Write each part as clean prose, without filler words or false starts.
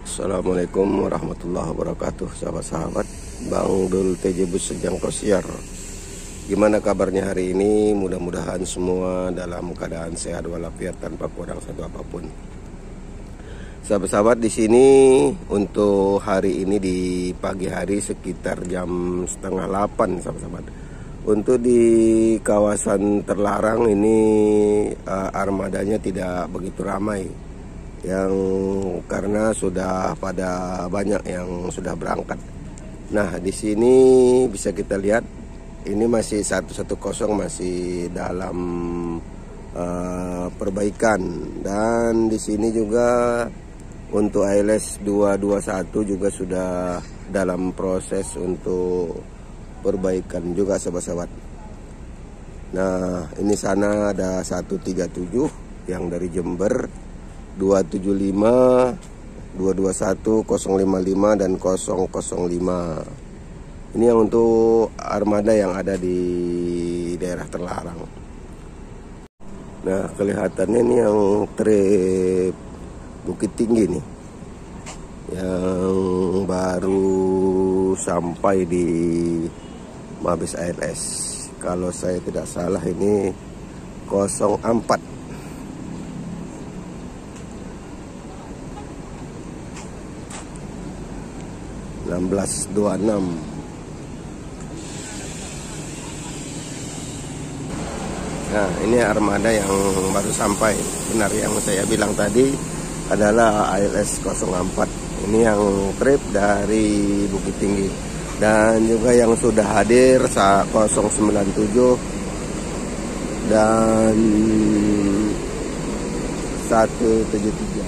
Assalamualaikum warahmatullahi wabarakatuh, sahabat-sahabat Bang Dul TJ Bus Sejangkau Siar. Gimana kabarnya hari ini? Mudah-mudahan semua dalam keadaan sehat walafiat tanpa kurang satu apapun. Sahabat-sahabat, di sini untuk hari ini di pagi hari sekitar jam 7:30, sahabat-sahabat. Untuk di kawasan terlarang ini armadanya tidak begitu ramai, yang karena sudah pada banyak yang sudah berangkat. Nah, di sini bisa kita lihat ini masih 110 masih dalam perbaikan, dan di sini juga untuk ALS 221 juga sudah dalam proses untuk perbaikan juga, sahabat-sahabat. Nah, ini sana ada 137 yang dari Jember, 275, 221, 055 dan 005. Ini yang untuk armada yang ada di daerah terlarang. Nah, kelihatannya ini yang trip Bukit Tinggi nih, yang baru sampai di Mabes ALS. Kalau saya tidak salah ini 04. Nah, ini armada yang baru sampai. Benar yang saya bilang tadi adalah ALS 04. Ini yang trip dari Bukit Tinggi. Dan juga yang sudah hadir 097 dan 173.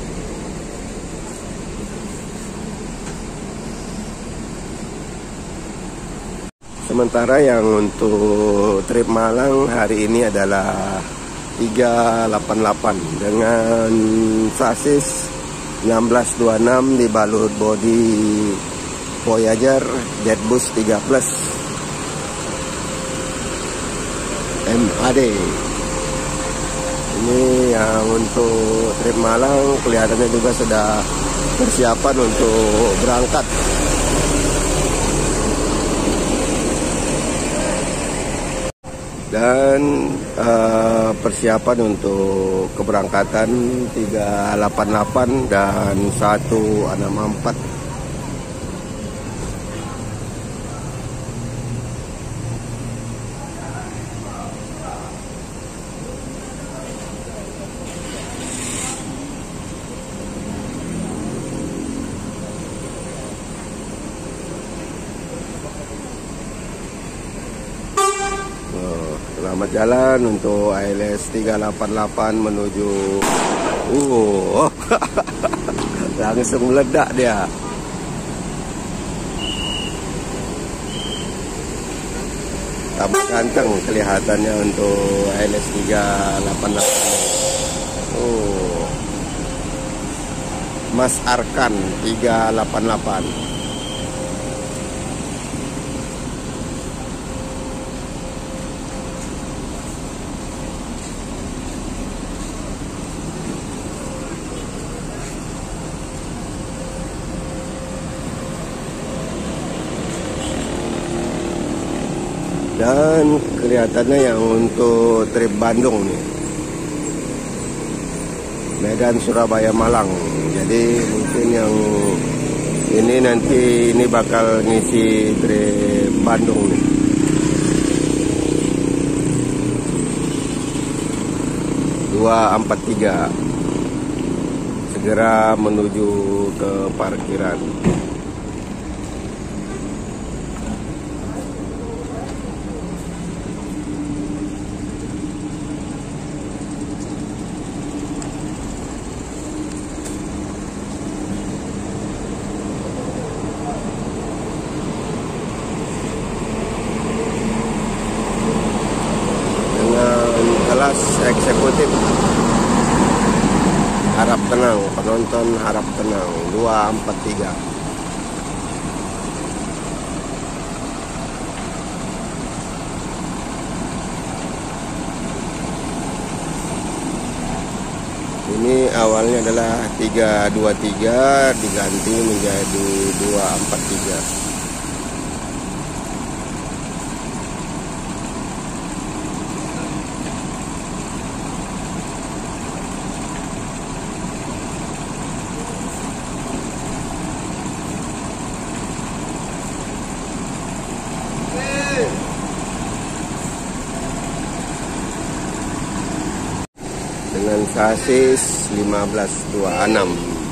Sementara yang untuk trip Malang hari ini adalah 388 dengan sasis 1626 dibalut bodi Voyager Jetbus 3 Plus MAD. Ini yang untuk trip Malang kelihatannya juga sudah persiapan untuk berangkat. Dan persiapan untuk keberangkatan 388 dan 164. Selamat jalan untuk ALS 388 menuju langsung meledak dia. Tambah ganteng kelihatannya untuk ALS 388. Mas Arkan 388. Dan kelihatannya yang untuk trip Bandung nih, Medan Surabaya Malang. Jadi mungkin yang ini nanti ini bakal ngisi trip Bandung nih. Dua 43 segera menuju ke parkiran. Kelas eksekutif harap tenang, penonton harap tenang, 243. Ini awalnya adalah 323 diganti menjadi 243. Dengan sasis 1526.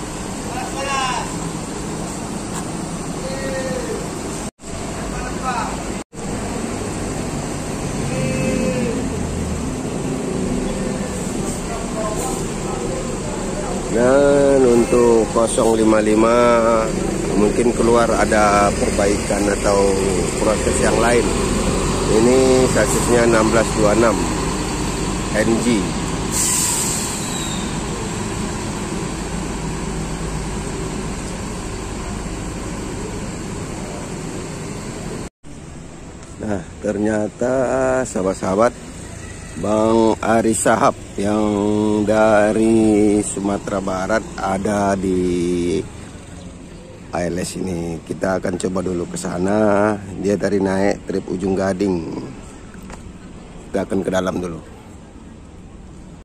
Dan untuk 055 mungkin keluar ada perbaikan atau proses yang lain. Ini sasisnya 1626 NG. Nah, ternyata sahabat-sahabat, Bang Ari Sahab yang dari Sumatera Barat ada di ALS ini. Kita akan coba dulu ke sana. Dia tadi naik trip Ujung Gading. Kita akan ke dalam dulu.